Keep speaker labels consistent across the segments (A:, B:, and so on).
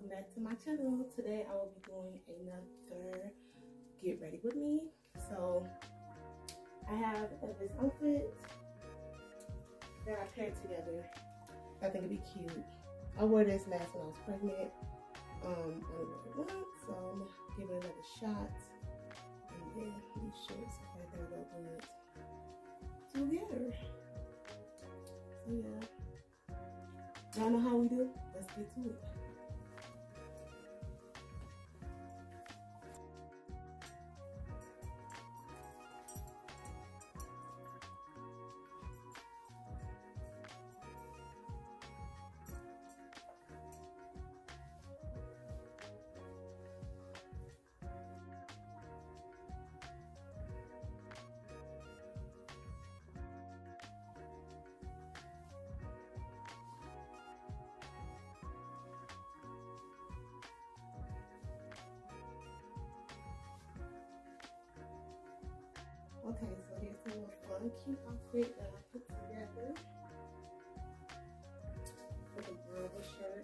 A: welcome back to my channel. Today I will be doing another get ready with me. So I have this outfit that I paired together. I think it'd be cute. I wore this last when I was pregnant. I only wore it once, so I'm gonna give it another shot. And then these shorts, I think they'll go good together. So yeah, y'all know how we do. Let's get to it. Okay, so here's a little fun, cute outfit that I put together with a brown shirt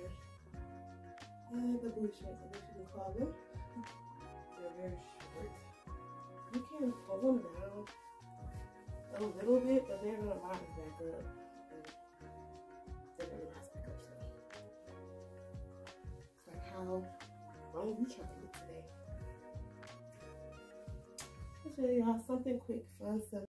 A: and the blue shirts, I guess you can call them. They're very short. You can pull them down a little bit, but they're gonna rise back up. They're gonna rise back up. It's like how long you trying to get today. I'll show y'all something quick, fun, simple.